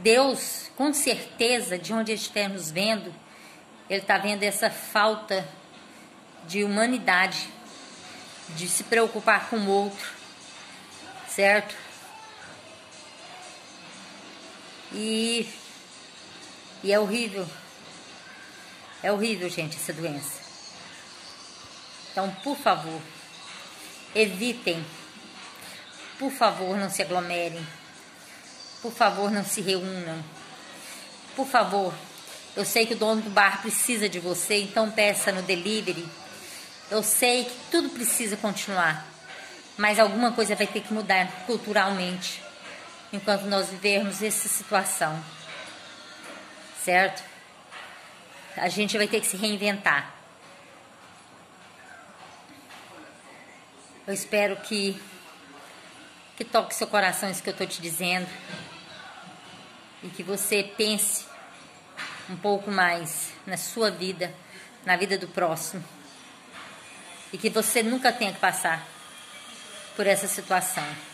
Deus, com certeza, de onde estivermos vendo, Ele está vendo essa falta de humanidade, de se preocupar com o outro, certo? E é horrível. É horrível, gente, essa doença. Então, por favor, evitem. Por favor, não se aglomerem. Por favor, não se reúnam. Por favor, eu sei que o dono do bar precisa de você, então peça no delivery. Eu sei que tudo precisa continuar, mas alguma coisa vai ter que mudar culturalmente enquanto nós vivermos essa situação, certo? A gente vai ter que se reinventar. Eu espero que toque seu coração isso que eu estou te dizendo e que você pense um pouco mais na sua vida, na vida do próximo, e que você nunca tenha que passar por essa situação.